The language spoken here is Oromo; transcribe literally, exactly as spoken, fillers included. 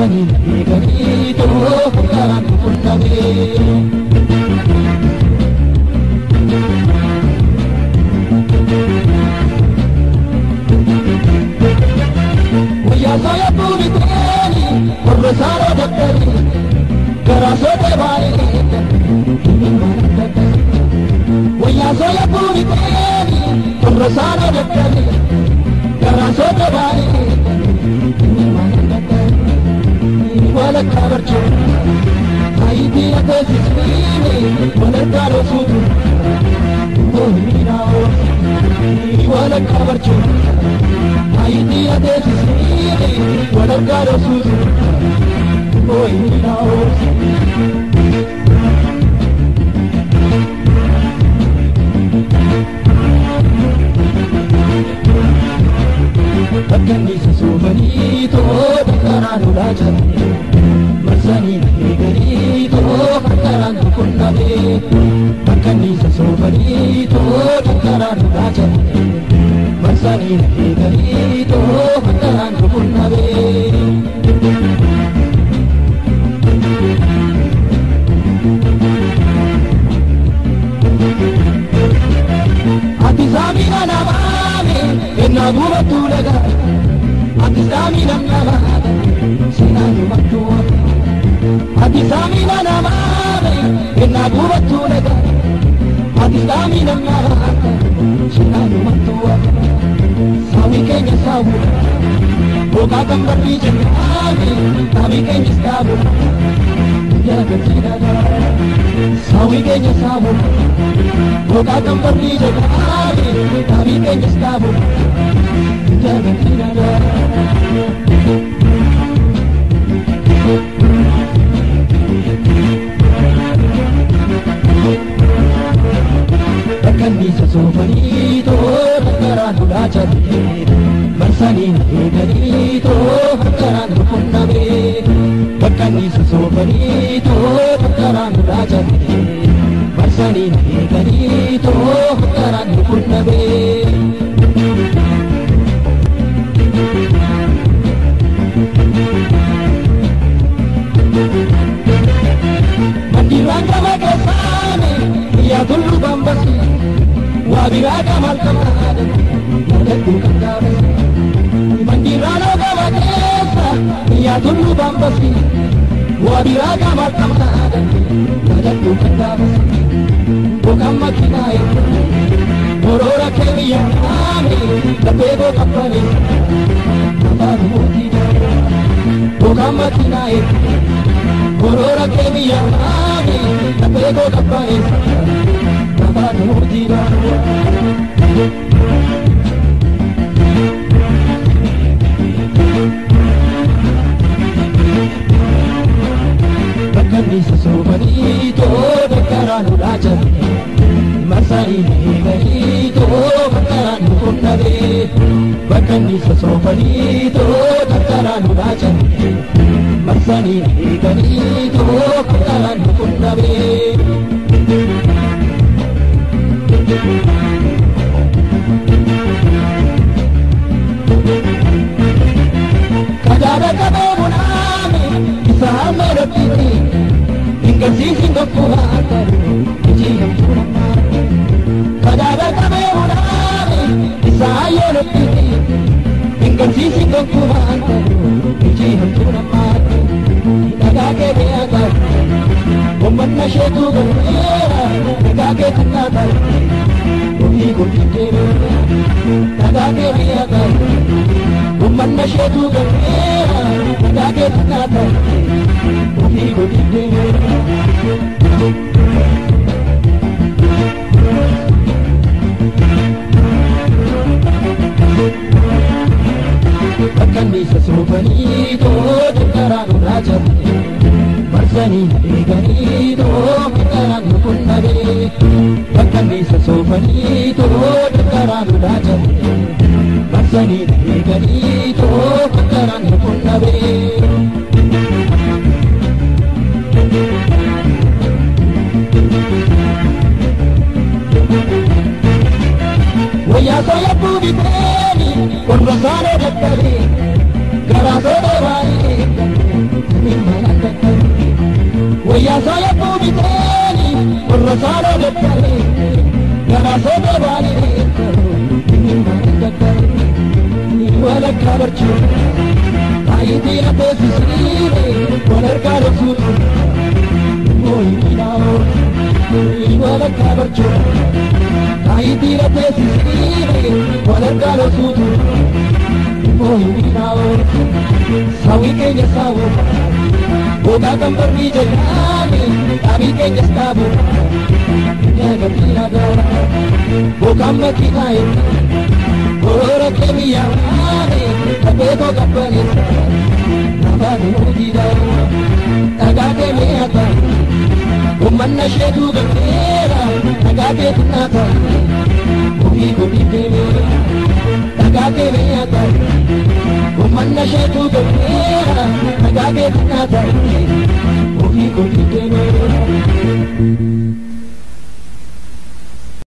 marsanii eeganii too karaan qunnamee. Wayyaa sooya buubiteeni warra saaroo daggari garaa sootee baay'ee wayyaa sooya buubiteeni warra saaroo daggari garaa sootee baay'ee wala kabarchoo ayitii ateesisniini wala gaaroosuutu oominaa wala kabarchoo ayitii ateesisniini wala gaaroosuutu oominaa Bakkanisa soofanii too karaan ulaa jala marsanii eeganii too karaan qunnamee. Bakkanisa soofanii too karaan ulaa jala marsanii eeganii too karaan qunnamee. Ati saamina namaame ennaa gubattuu dhagaa. Ati saamina namaame seenaa gubattuu dhagaa. Ati saamina namaame ennaa gubattuu dhagaa. Ati saamina namaame seenaa gubattuu dhagaa. Saawwi keenya saawwu gogaa kan barrii jennaame saawwi keenyas dhaabu jalagalchee dhagaa. Saawwi keenya saawwu gogaa kan barrii jennaame saawwi keenyas dhaabu jalagalchee dhagaa. Bakkanisa soofanii too karaan ulaa jala marsanii eeganii too karaan qunnamee. Bakkanisa soofanii too karaan ulaa jala marsanii eeganii too karaan qunnamee. Mandiraan gama keessaani yaa tullu bambasi waa biraa gamal kamaadha yaadadhuu kan gaafasi. Mandiraan gama keessa yaa tullu bambasi waa biraa gamal kamaadha yaadadhuu kan gaafasi. Bokaan makiinaa eeggatu boroora kee biyya naame laphee boo qabbane afaan mootii dha. Bokaan makiinaa eeggatu boroora kee biyya naame laphee boo qabbane afaan mootii dha. Bakkanisa soofanii too karaan ulaa jala marsanii eeganii too karaan qunnamee. Bakkanisa soofanii too karaan ulaa jala marsanii eeganii too karaan qunnamee. Kajaada qabee bunaame isa hamee dhokkiti hingarsiisin tokkumaa ta'u ijii hamtuu namaa. Kajaada qabee bunaame isa hayyee dhokkiti hingarsiisin tokkumaa ta'u ijii hamtuu namaa. Dhagaa kee mi'a ta'u uummanna isheetu galmeera dhagaa kee xinnaa ta'u ofii guddinteera. Dhagaa kee mi'a ta'u uummanna isheetu galmeera dhagaa kee xinnaa ta'u ofii guddinteera. Bakkanisa soofanii too karaan ulaa jala marsanii eeganii too karaan qunnamee. Bakkanisa soofanii too karaan ulaa jala marsanii eeganii too karaan qunnamee. Wayyaa sooya buubiteeni warra saaroo daggari garaa sootee baay'ee soba bani ni mani dakar ni wala kabarchu aiti na tesi sire walar karasu moi minao ni wala kabarchu aiti na tesi sire walar karasu moi minao sawi kenya sawo boga gambar ni jani abi kenya stabu jaga tiraga boga makinai ora kemiya ani tabeto kapani nabani udida taga kemiya ta umanna shedu gera taga ketunata ubi ubi kemiya taga kemiya ta umanna shedu gera taga ketunata ubi ubi kemiya